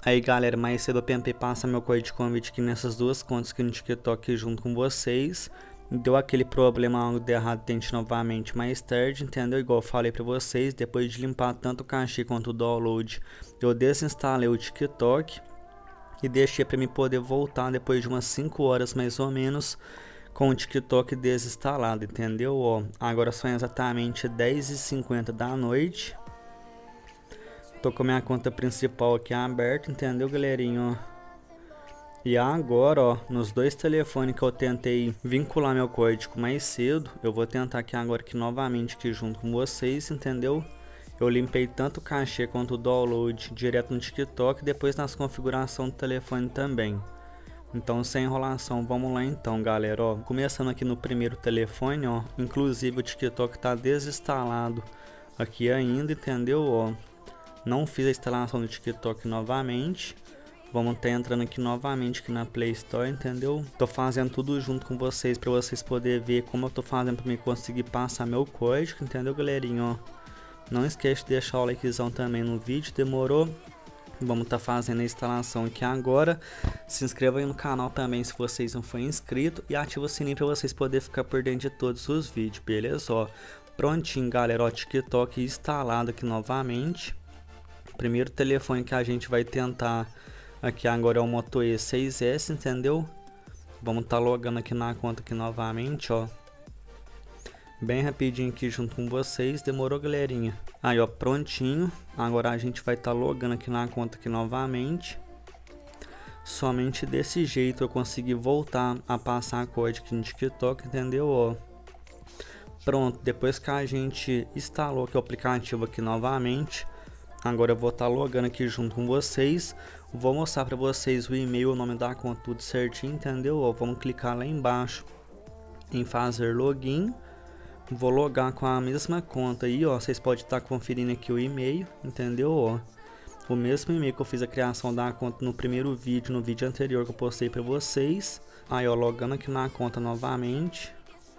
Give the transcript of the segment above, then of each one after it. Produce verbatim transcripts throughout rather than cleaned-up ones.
Aí galera, mais cedo eu tentei passar meu código de convite aqui nessas duas contas aqui no TikTok junto com vocês. Deu aquele problema, algo de errado, tente novamente mais tarde, entendeu? Igual eu falei pra vocês, depois de limpar tanto o cachê quanto o download, eu desinstalei o TikTok e deixei pra mim poder voltar depois de umas cinco horas mais ou menos com o TikTok desinstalado, entendeu? Ó, agora são exatamente dez e cinquenta da noite. Tô com a minha conta principal aqui aberta, entendeu, galerinha? E agora, ó, nos dois telefones que eu tentei vincular meu código mais cedo, eu vou tentar aqui agora aqui novamente aqui junto com vocês, entendeu? Eu limpei tanto o cachê quanto o download direto no TikTok e depois nas configurações do telefone também. Então, sem enrolação, vamos lá então, galera, ó. Começando aqui no primeiro telefone, ó, inclusive o TikTok tá desinstalado aqui ainda, entendeu, ó? Não fiz a instalação do TikTok novamente. Vamos estar entrando aqui novamente aqui na Play Store, entendeu? Tô fazendo tudo junto com vocês para vocês poderem ver como eu tô fazendo para mim conseguir passar meu código, entendeu, galerinha? Ó, não esquece de deixar o likezão também no vídeo, demorou? Vamos estar fazendo a instalação aqui agora. Se inscreva aí no canal também se vocês não forem inscritos e ativa o sininho para vocês poderem ficar por dentro de todos os vídeos, beleza? Ó, prontinho, galera, ó, TikTok instalado aqui novamente. Primeiro telefone que a gente vai tentar aqui agora é o Moto E seis S, entendeu? Vamos estar tá logando aqui na conta aqui novamente, ó. Bem rapidinho aqui junto com vocês, demorou, galerinha? Aí, ó, prontinho. Agora a gente vai estar tá logando aqui na conta aqui novamente. Somente desse jeito eu consegui voltar a passar código aqui no TikTok, entendeu? Ó. Pronto, depois que a gente instalou aqui o aplicativo aqui novamente, agora eu vou estar tá logando aqui junto com vocês. Vou mostrar para vocês o e-mail, o nome da conta, tudo certinho, entendeu? Ó, vamos clicar lá embaixo em fazer login. Vou logar com a mesma conta aí, ó. Vocês podem estar tá conferindo aqui o e-mail, entendeu? Ó, o mesmo e-mail que eu fiz a criação da conta no primeiro vídeo, no vídeo anterior que eu postei para vocês. Aí, ó, logando aqui na conta novamente.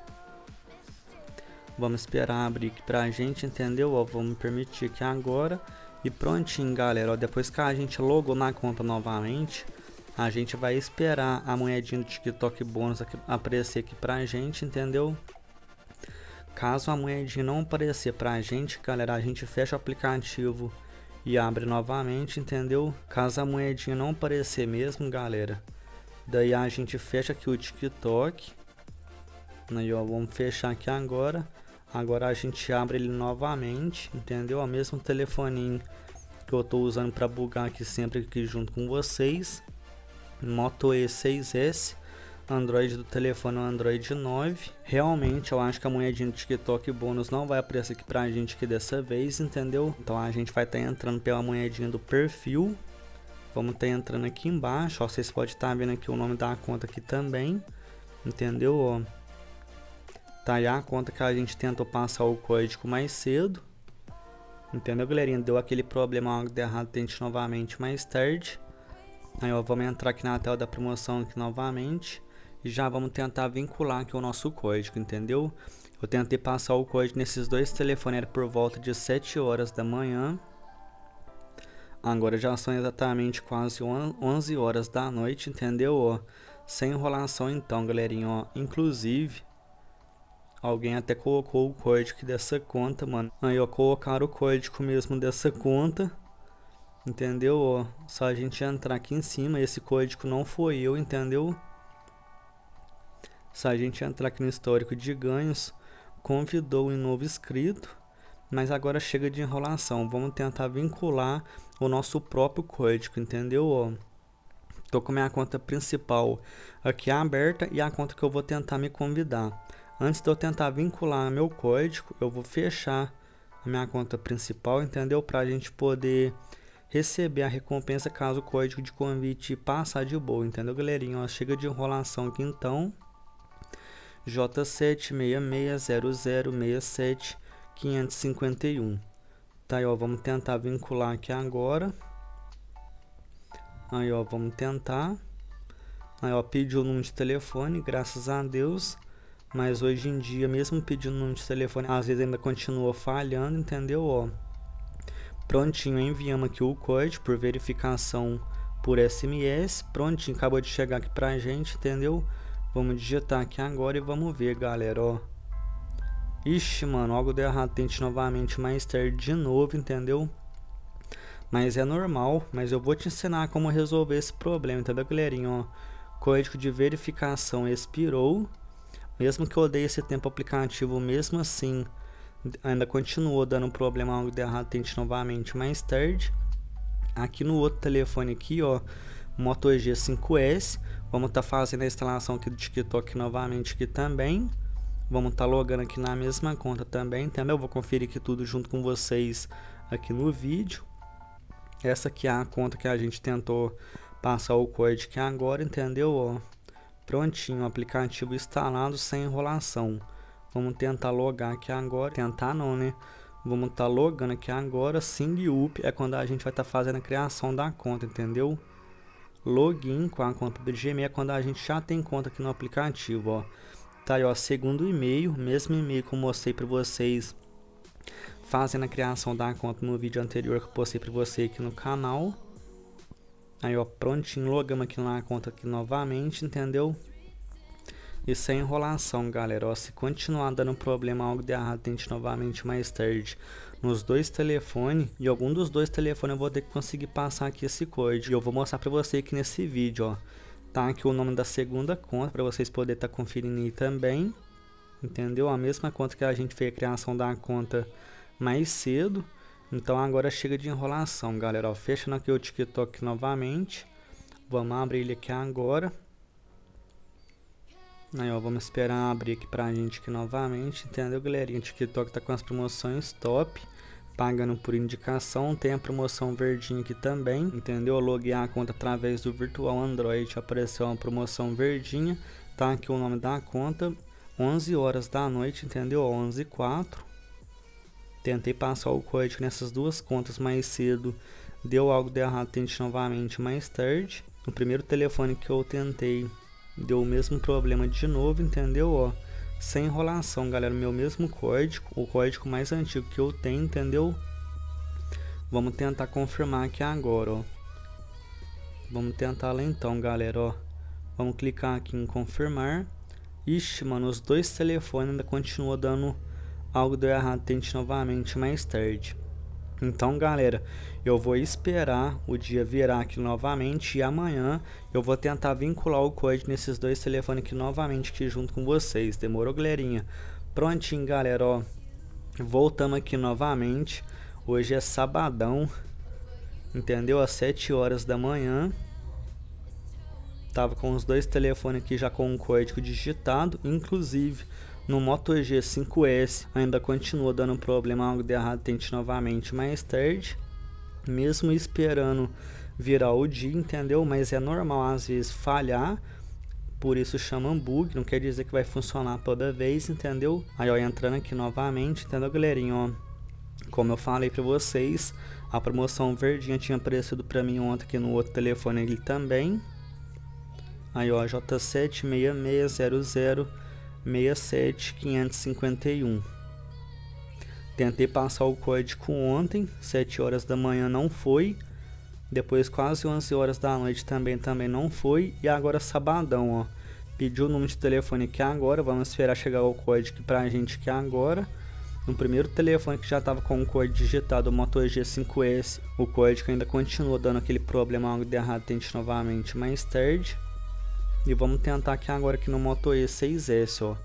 Vamos esperar abrir aqui pra gente, entendeu? Ó, vamos permitir aqui agora. E prontinho, galera, ó, depois que a gente logou na conta novamente, a gente vai esperar a moedinha do TikTok bônus aqui, aparecer aqui pra gente, entendeu? Caso a moedinha não aparecer pra gente, galera, a gente fecha o aplicativo e abre novamente, entendeu? Caso a moedinha não aparecer mesmo, galera, daí a gente fecha aqui o TikTok. Aí, ó, vamos fechar aqui agora. Agora a gente abre ele novamente, entendeu? O mesmo telefoninho que eu tô usando para bugar aqui sempre aqui junto com vocês. Moto E seis S, Android do telefone é o Android nove. Realmente eu acho que a moedinha do TikTok bônus não vai aparecer aqui pra gente aqui dessa vez, entendeu? Então a gente vai estar tá entrando pela moedinha do perfil. Vamos estar tá entrando aqui embaixo, ó, vocês podem estar tá vendo aqui o nome da conta aqui também, entendeu? Ó, tá aí a conta que a gente tentou passar o código mais cedo. Entendeu, galerinha? Deu aquele problema, algo de errado, tente novamente mais tarde. Aí, ó, vamos entrar aqui na tela da promoção aqui novamente. E já vamos tentar vincular aqui o nosso código, entendeu? Eu tentei passar o código nesses dois telefones, era por volta de sete horas da manhã. Agora já são exatamente quase onze horas da noite, entendeu? Ó, sem enrolação então, galerinha, ó. Inclusive, alguém até colocou o código dessa conta, mano. Aí, ó, colocaram o código mesmo dessa conta. Entendeu? Ó, só a gente entrar aqui em cima. Esse código não foi eu, entendeu? Se a gente entrar aqui no histórico de ganhos, convidou um novo inscrito. Mas agora chega de enrolação. Vamos tentar vincular o nosso próprio código, entendeu? Ó, tô com a minha conta principal aqui aberta e a conta que eu vou tentar me convidar. Antes de eu tentar vincular meu código, eu vou fechar a minha conta principal, entendeu? Pra gente poder receber a recompensa caso o código de convite passar de boa, entendeu, galerinha? Ó, chega de enrolação aqui então. J sete seis seis zero zero seis sete cinco cinco um. Tá aí, ó, vamos tentar vincular aqui agora. Aí, ó, vamos tentar. Aí, ó, pediu o número de telefone, graças a Deus. Mas hoje em dia, mesmo pedindo o número de telefone, às vezes ainda continua falhando, entendeu? Ó, prontinho, enviamos aqui o código por verificação por S M S. Prontinho, acabou de chegar aqui pra gente, entendeu? Vamos digitar aqui agora e vamos ver, galera, ó. Ixi, mano, algo deu errado, tente novamente mais tarde de novo, entendeu? Mas é normal, mas eu vou te ensinar como resolver esse problema, entendeu, galerinha, ó. Código de verificação expirou. Mesmo que eu dei esse tempo aplicativo, mesmo assim, ainda continuou dando problema, algo de errado, tente novamente mais tarde. Aqui no outro telefone aqui, ó, Moto G cinco S, vamos estar tá fazendo a instalação aqui do TikTok novamente aqui também. Vamos estar tá logando aqui na mesma conta também, entendeu? Eu vou conferir aqui tudo junto com vocês aqui no vídeo. Essa aqui é a conta que a gente tentou passar o código aqui agora, entendeu? Ó, prontinho, aplicativo instalado sem enrolação. Vamos tentar logar aqui agora, tentar não, né? Vamos estar tá logando aqui agora. Sing up é quando a gente vai estar tá fazendo a criação da conta, entendeu? Login com a conta do Gmail é quando a gente já tem conta aqui no aplicativo, ó. Tá aí, ó, segundo e-mail, mesmo e-mail que eu mostrei para vocês fazendo a criação da conta no vídeo anterior que eu postei para você aqui no canal. Aí, ó, prontinho, logamos aqui na conta aqui novamente, entendeu? E sem enrolação, galera, ó, se continuar dando problema, algo de errado, tente novamente mais tarde nos dois telefones, e algum dos dois telefones eu vou ter que conseguir passar aqui esse código. E eu vou mostrar pra você aqui nesse vídeo, ó. Tá aqui o nome da segunda conta, pra vocês poderem estar tá conferindo aí também. Entendeu? A mesma conta que a gente fez a criação da conta mais cedo. Então agora chega de enrolação, galera, ó. Fechando aqui o TikTok novamente. Vamos abrir ele aqui agora. Aí, ó, vamos esperar abrir aqui pra gente aqui novamente, entendeu, galerinha? O TikTok tá com as promoções top, pagando por indicação. Tem a promoção verdinha aqui também, entendeu? Eu loguei a conta através do Virtual Android, apareceu uma promoção verdinha. Tá aqui o nome da conta, onze horas da noite, entendeu? onze e quatro. Tentei passar o código nessas duas contas mais cedo, deu algo de errado, tente novamente mais tarde. No primeiro telefone que eu tentei, deu o mesmo problema de novo, entendeu? Ó, sem enrolação, galera, meu mesmo código, o código mais antigo que eu tenho, entendeu? Vamos tentar confirmar aqui agora, ó. Vamos tentar lá então, galera, ó. Vamos clicar aqui em confirmar. Ixi, mano, os dois telefones ainda continuam dando algo deu errado, tente novamente mais tarde. Então, galera, eu vou esperar o dia virar aqui novamente e amanhã eu vou tentar vincular o código nesses dois telefones aqui novamente aqui junto com vocês. Demorou, galerinha? Prontinho, galera, ó. Voltamos aqui novamente. Hoje é sabadão, entendeu? Às sete horas da manhã. Tava com os dois telefones aqui já com o código digitado, inclusive no Moto G cinco S ainda continua dando problema, algo de errado, tente novamente mais tarde, mesmo esperando virar o dia, entendeu? Mas é normal às vezes falhar, por isso chama bug, não quer dizer que vai funcionar toda vez, entendeu? Aí, ó, entrando aqui novamente, entendeu, galerinha? Ó, como eu falei pra vocês, a promoção verdinha tinha aparecido pra mim ontem aqui no outro telefone ali também. Aí, ó, J sete seis seis zero zero seis sete cinco cinco um. Tentei passar o código ontem, sete horas da manhã não foi. Depois quase onze horas da noite também também não foi. E agora sabadão, ó. Pediu o número de telefone aqui agora. Vamos esperar chegar o código pra gente aqui agora. No primeiro telefone que já estava com o código digitado, o Moto G cinco S, o código ainda continua dando aquele problema, algo de errado, tente novamente mais tarde. E vamos tentar aqui agora aqui no Moto E seis S, ó.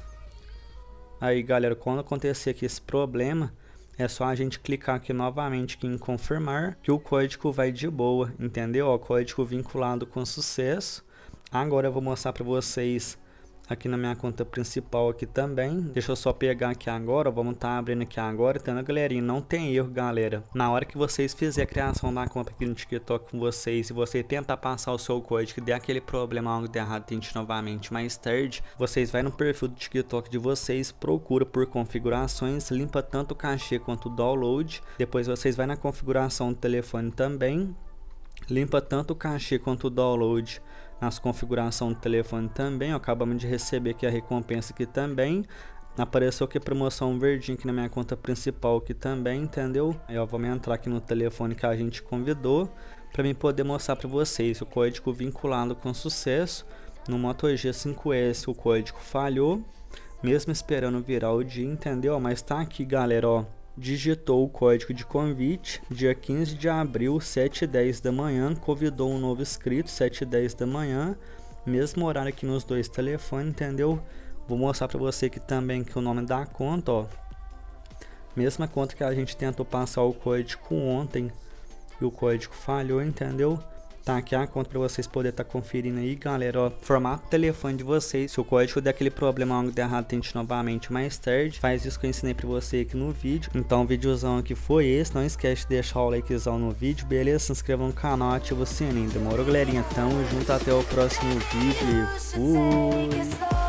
Aí, galera, quando acontecer aqui esse problema, é só a gente clicar aqui novamente aqui em confirmar, que o código vai de boa, entendeu? Ó, código vinculado com sucesso. Agora eu vou mostrar para vocês aqui na minha conta principal aqui também. Deixa eu só pegar aqui agora, vamos estar tá abrindo aqui agora, entendeu, galerinha? Não tem erro, galera. Na hora que vocês fizerem a criação da conta aqui no TikTok com vocês, se você tentar passar o seu código e der aquele problema, algo de errado, tente novamente mais tarde, vocês vai no perfil do TikTok de vocês, procura por configurações, limpa tanto o cachê quanto o download, depois vocês vai na configuração do telefone também, limpa tanto o cachê quanto o download nas configurações do telefone também. Ó, acabamos de receber aqui a recompensa aqui também. Apareceu aqui promoção verdinha aqui na minha conta principal aqui também, entendeu? Aí, ó, vamos entrar aqui no telefone que a gente convidou. para mim poder mostrar para vocês o código vinculado com sucesso. No Moto G cinco S o código falhou, mesmo esperando virar o dia, entendeu? Mas tá aqui, galera, ó. Digitou o código de convite, dia quinze de abril, sete e dez da manhã, convidou um novo inscrito, sete e dez da manhã, mesmo horário aqui nos dois telefones, entendeu? Vou mostrar para você aqui também que o nome da conta, ó. Mesma conta que a gente tentou passar o código ontem e o código falhou, entendeu? Tá aqui a conta para vocês poderem estar tá conferindo aí, galera, ó, formato do telefone de vocês. Se o código der aquele problema, algo de errado, tente novamente mais tarde. Faz isso que eu ensinei para você aqui no vídeo. Então o videozão aqui foi esse, não esquece de deixar o likezão no vídeo, beleza? Se inscreva no canal, ativa o sininho. Demorou, galerinha? Tamo junto, até o próximo vídeo e fui!